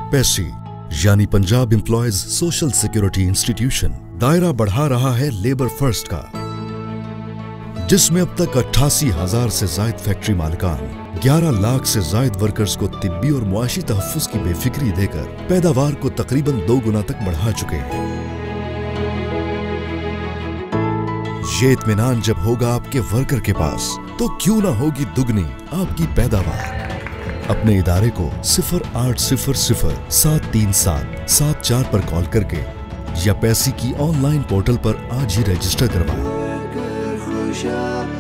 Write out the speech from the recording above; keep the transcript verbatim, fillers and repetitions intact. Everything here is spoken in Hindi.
पैसी यानी Punjab employees social security institution दायरा बढ़ा रहा है लेबर फर्स्ट का, जिसमें अब तक अट्ठासी हजार से जायद फैक्ट्री मालिकान ग्यारह लाख से जायद वर्कर्स को तिब्बी और मुआशी तहफ्फुज की बेफिक्री देकर पैदावार को तकरीबन दो गुना तक बढ़ा चुके हैं। ये इत्मीनान जब होगा आपके वर्कर के पास तो क्यों ना होगी दुगनी आपकी पैदावार। अपने इदारे को सिफर आठ सिफर सिफर सात तीन सात सात चार पर कॉल करके या पैसी की ऑनलाइन पोर्टल पर आज ही रजिस्टर करवाएं।